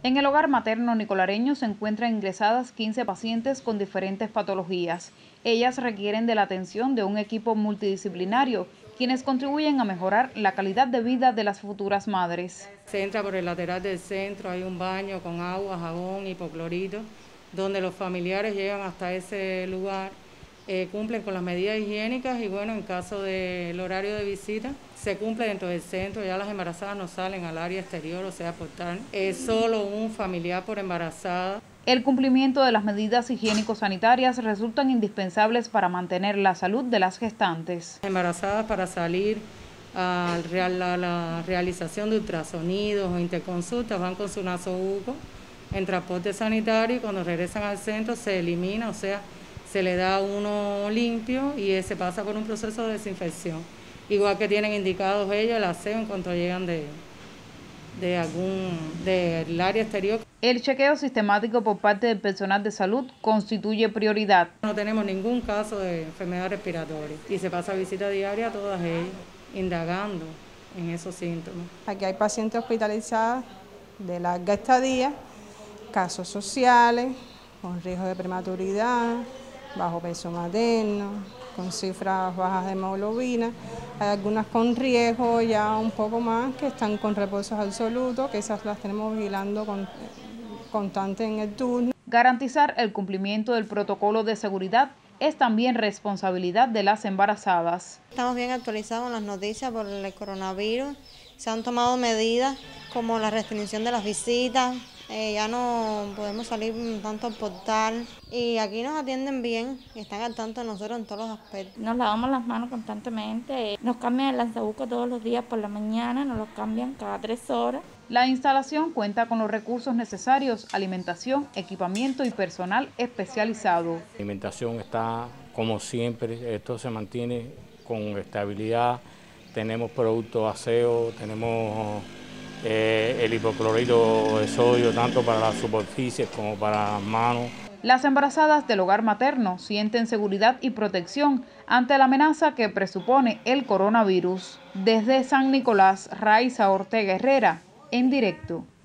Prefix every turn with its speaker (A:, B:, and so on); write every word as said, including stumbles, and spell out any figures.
A: En el hogar materno nicolareño se encuentran ingresadas quince pacientes con diferentes patologías. Ellas requieren de la atención de un equipo multidisciplinario, quienes contribuyen a mejorar la calidad de vida de las futuras madres.
B: Se entra por el lateral del centro, hay un baño con agua, jabón, hipoclorito, donde los familiares llegan hasta ese lugar, eh, cumplen con las medidas higiénicas y bueno, en caso del horario de visita, se cumple dentro del centro, ya las embarazadas no salen al área exterior, o sea, portal. Es solo un familiar por embarazada.
A: El cumplimiento de las medidas higiénico-sanitarias resultan indispensables para mantener la salud de las gestantes.
B: Embarazadas para salir a la, la realización de ultrasonidos o interconsultas van con su nasobuco en transporte sanitario y cuando regresan al centro se elimina, o sea, se le da uno limpio y se pasa por un proceso de desinfección. Igual que tienen indicados ellos el aseo en cuanto llegan de, de algún del área exterior.
A: El chequeo sistemático por parte del personal de salud constituye prioridad.
B: No tenemos ningún caso de enfermedad respiratoria y se pasa visita diaria a todas ellas, indagando en esos síntomas.
C: Aquí hay pacientes hospitalizadas de larga estadía, casos sociales, con riesgo de prematuridad, bajo peso materno, con cifras bajas de hemoglobina. Hay algunas con riesgo ya un poco más que están con reposos absolutos, que esas las tenemos vigilando con, constante en el turno.
A: Garantizar el cumplimiento del protocolo de seguridad es también responsabilidad de las embarazadas.
D: Estamos bien actualizados en las noticias por el coronavirus. Se han tomado medidas como la restricción de las visitas, eh, ya no podemos salir tanto al portal y aquí nos atienden bien y están al tanto de nosotros en todos los aspectos.
E: Nos lavamos las manos constantemente, nos cambian el lanzabuco todos los días por la mañana, nos lo cambian cada tres horas.
A: La instalación cuenta con los recursos necesarios, alimentación, equipamiento y personal especializado.
F: La alimentación está como siempre, esto se mantiene con estabilidad, tenemos productos de aseo, tenemos eh, el hipoclorito de sodio tanto para las superficies como para las manos.
A: Las embarazadas del hogar materno sienten seguridad y protección ante la amenaza que presupone el coronavirus. Desde San Nicolás, Raiza Ortega Herrera, en directo.